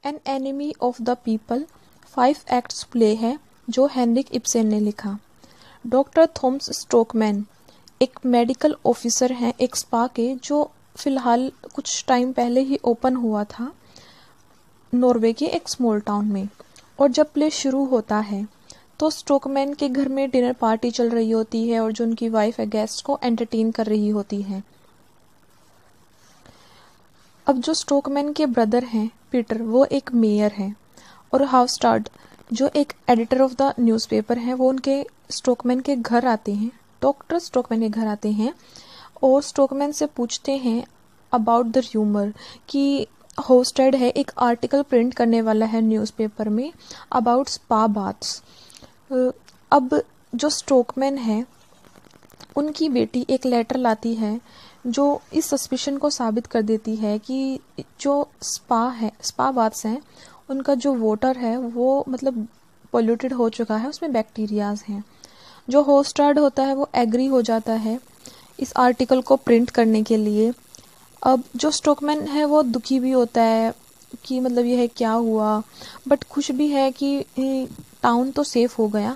N enemy of the people 5 acts play है जो Heinrich Ibsen ने लिखा। डॉक्टर थॉमस स्टोकमैन एक मेडिकल ऑफिसर हैं एक स्पा के, जो फिलहाल कुछ टाइम पहले ही ओपन हुआ था नॉर्वे के एक स्मॉल टाउन में। और जब प्ले शुरू होता है तो स्टोकमैन के घर में डिनर पार्टी चल रही होती है और जो उनकी वाइफ है गेस्ट को एंटरटेन कर रही होती है। अब जो स्टोकमैन के ब्रदर हैं पीटर, वो एक मेयर हैं और हाउस्टार्ड जो एक एडिटर ऑफ द न्यूज़पेपर है, वो उनके स्टोकमैन के घर आते हैं, डॉक्टर स्टोकमैन के घर आते हैं और स्टोकमैन से पूछते हैं अबाउट द र्यूमर कि होस्टेड है एक आर्टिकल प्रिंट करने वाला है न्यूज़पेपर में अबाउट स्पा बाथ्स। अब जो स्टोकमैन है उनकी बेटी एक लेटर लाती है जो इस सस्पिशन को साबित कर देती है कि जो स्पा बाथ्स हैं उनका जो वाटर है वो मतलब पोल्यूटेड हो चुका है, उसमें बैक्टीरियाज हैं। जो होस्टार्ड होता है वो एग्री हो जाता है इस आर्टिकल को प्रिंट करने के लिए। अब जो स्टोकमैन है वो दुखी भी होता है कि मतलब यह क्या हुआ, बट खुश भी है कि टाउन तो सेफ हो गया।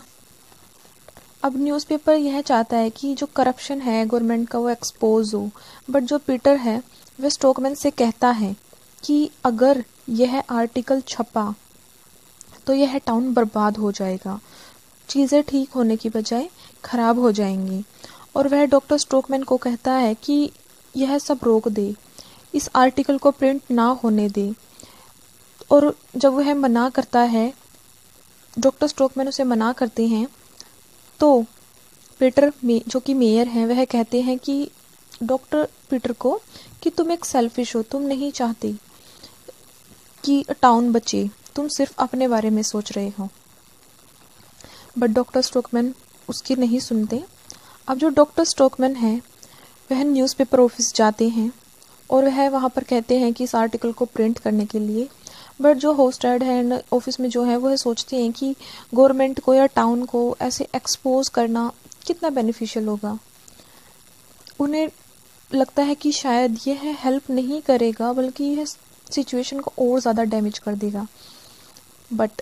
अब न्यूज़पेपर यह चाहता है कि जो करप्शन है गवर्नमेंट का वो एक्सपोज हो, बट जो पीटर है वह स्टोकमैन से कहता है कि अगर यह आर्टिकल छपा तो यह टाउन बर्बाद हो जाएगा, चीज़ें ठीक होने की बजाय खराब हो जाएंगी। और वह डॉक्टर स्टोकमैन को कहता है कि यह सब रोक दे, इस आर्टिकल को प्रिंट ना होने दे। और जब वह मना करता है, डॉक्टर स्टोकमैन उसे मना करते हैं, तो पीटर जो कि मेयर हैं वह कहते हैं कि डॉक्टर पीटर को कि तुम एक सेल्फिश हो, तुम नहीं चाहते कि टाउन बचे, तुम सिर्फ अपने बारे में सोच रहे हो। बट डॉक्टर स्टोकमैन उसकी नहीं सुनते। अब जो डॉक्टर स्टोकमैन है वह न्यूज़पेपर ऑफिस जाते हैं और वह वहाँ पर कहते हैं कि इस आर्टिकल को प्रिंट करने के लिए। बट जो होस्टेड है ऑफिस में जो है वह सोचते हैं कि गवर्नमेंट को या टाउन को ऐसे एक्सपोज करना कितना बेनिफिशियल होगा। उन्हें लगता है कि शायद यह हेल्प नहीं करेगा बल्कि यह सिचुएशन को और ज़्यादा डैमेज कर देगा। बट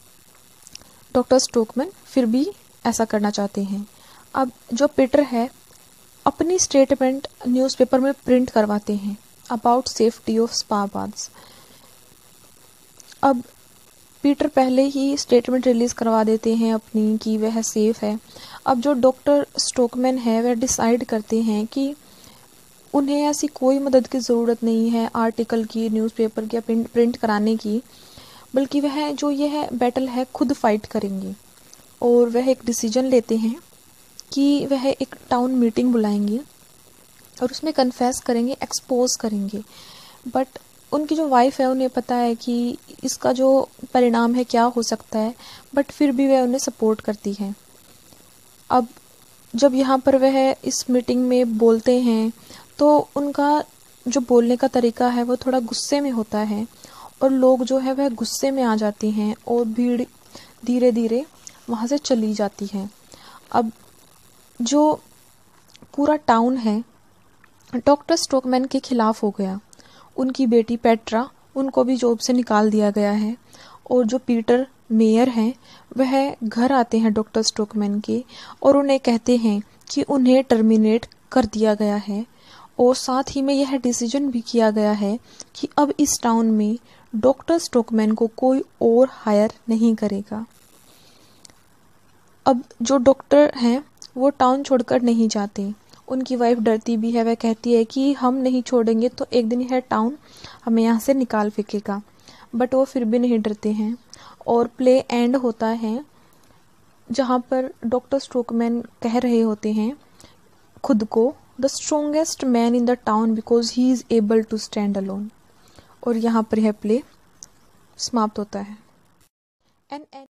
डॉक्टर स्टोकमैन फिर भी ऐसा करना चाहते हैं। अब जो पीटर है अपनी स्टेटमेंट न्यूज़पेपर में प्रिंट करवाते हैं about safety of spa baths. अब पीटर पहले ही स्टेटमेंट रिलीज करवा देते हैं अपनी कि वह सेफ है। अब जो डॉक्टर स्टोकमैन है वह डिसाइड करते हैं कि उन्हें ऐसी कोई मदद की ज़रूरत नहीं है आर्टिकल की, न्यूज़पेपर की, प्रिंट कराने की, बल्कि वह जो यह बैटल है खुद फाइट करेंगे। और वह एक डिसीजन लेते हैं कि वह एक टाउन मीटिंग बुलाएंगे और उसमें कन्फेस करेंगे, एक्सपोज करेंगे। बट उनकी जो वाइफ है उन्हें पता है कि इसका जो परिणाम है क्या हो सकता है, बट फिर भी वह उन्हें सपोर्ट करती है। अब जब यहाँ पर वह इस मीटिंग में बोलते हैं तो उनका जो बोलने का तरीका है वो थोड़ा गुस्से में होता है और लोग जो है वह गुस्से में आ जाते हैं और भीड़ धीरे धीरे वहाँ से चली जाती है। अब जो पूरा टाउन है डॉक्टर स्टोकमैन के खिलाफ हो गया। उनकी बेटी पेट्रा, उनको भी जॉब से निकाल दिया गया है और जो पीटर मेयर हैं वह घर आते हैं डॉक्टर स्टोकमैन के और उन्हें कहते हैं कि उन्हें टर्मिनेट कर दिया गया है और साथ ही में यह डिसीजन भी किया गया है कि अब इस टाउन में डॉक्टर स्टोकमैन को कोई और हायर नहीं करेगा। अब जो डॉक्टर हैं वो टाउन छोड़कर नहीं जाते। उनकी वाइफ डरती भी है, वह कहती है कि हम नहीं छोड़ेंगे तो एक दिन यह टाउन हमें यहाँ से निकाल फेंकेगा। बट वो फिर भी नहीं डरते हैं और प्ले एंड होता है जहाँ पर डॉक्टर स्टोकमैन कह रहे होते हैं खुद को the strongest man in the town because he is able to stand alone. और यहाँ पर यह प्ले समाप्त होता है।